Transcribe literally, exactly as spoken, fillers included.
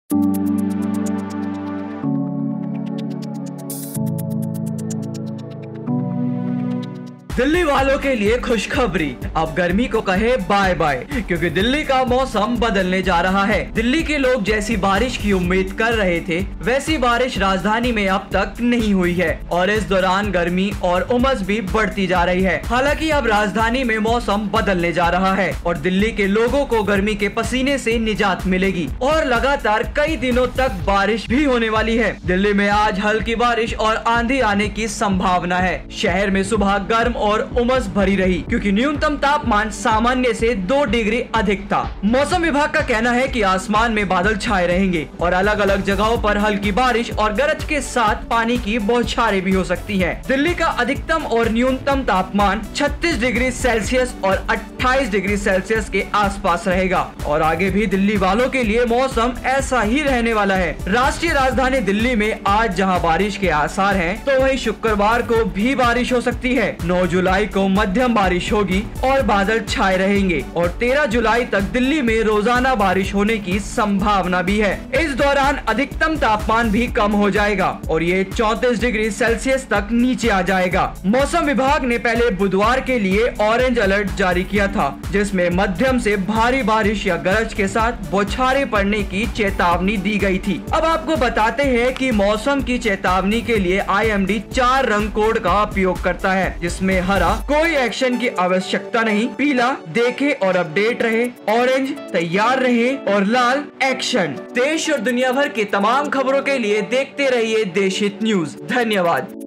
दिल्ली वालों के लिए खुशखबरी, अब गर्मी को कहे बाय बाय, क्योंकि दिल्ली का मौसम बदलने जा रहा है। दिल्ली के लोग जैसी बारिश की उम्मीद कर रहे थे वैसी बारिश राजधानी में अब तक नहीं हुई है और इस दौरान गर्मी और उमस भी बढ़ती जा रही है। हालांकि अब राजधानी में मौसम बदलने जा रहा है और दिल्ली के लोगों को गर्मी के पसीने से निजात मिलेगी और लगातार कई दिनों तक बारिश भी होने वाली है। दिल्ली में आज हल्की बारिश और आंधी आने की संभावना है। शहर में सुबह गर्म और उमस भरी रही क्योंकि न्यूनतम तापमान सामान्य से दो डिग्री अधिक था। मौसम विभाग का कहना है कि आसमान में बादल छाए रहेंगे और अलग अलग जगहों पर हल्की बारिश और गरज के साथ पानी की बौछारें भी हो सकती हैं। दिल्ली का अधिकतम और न्यूनतम तापमान छत्तीस डिग्री सेल्सियस और अट्ठाईस डिग्री सेल्सियस के आसपास रहेगा और आगे भी दिल्ली वालों के लिए मौसम ऐसा ही रहने वाला है। राष्ट्रीय राजधानी दिल्ली में आज जहां बारिश के आसार हैं, तो वहीं शुक्रवार को भी बारिश हो सकती है। नौ जुलाई को मध्यम बारिश होगी और बादल छाए रहेंगे और तेरह जुलाई तक दिल्ली में रोजाना बारिश होने की संभावना भी है। इस दौरान अधिकतम तापमान भी कम हो जाएगा और ये चौंतीस डिग्री सेल्सियस तक नीचे आ जाएगा। मौसम विभाग ने पहले बुधवार के लिए ऑरेंज अलर्ट जारी किया था, जिसमें मध्यम से भारी बारिश या गरज के साथ बौछारें पड़ने की चेतावनी दी गई थी। अब आपको बताते हैं कि मौसम की चेतावनी के लिए आई एम डी चार रंग कोड का उपयोग करता है, जिसमें हरा कोई एक्शन की आवश्यकता नहीं, पीला देखे और अपडेट रहे, ऑरेंज तैयार रहे और लाल एक्शन। देश और दुनिया भर की तमाम खबरों के लिए देखते रहिए देश हित न्यूज। धन्यवाद।